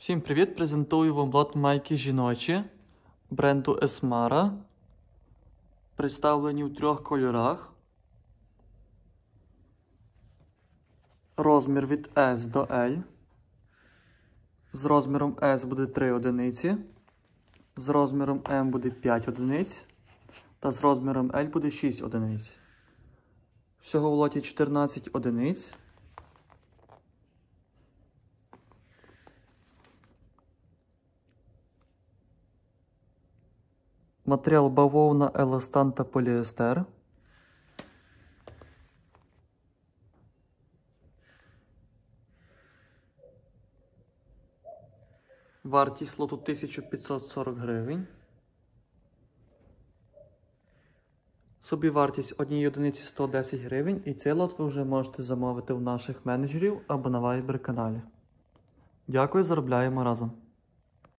Всім привіт! Презентую вам лот майки жіночі бренду Esmara. Представлені в 3 кольорах. Розмір від S до L. З розміром S буде 3 одиниці. З розміром M буде 5 одиниць. Та з розміром L буде 6 одиниць. Всього в лоті 14 одиниць. Матеріал бавовна, еластан та поліестер. Вартість лоту 1540 гривень. Собівартість однієї одиниці 110 гривень. І цей лот ви вже можете замовити у наших менеджерів або на Viber каналі. Дякую, заробляємо разом.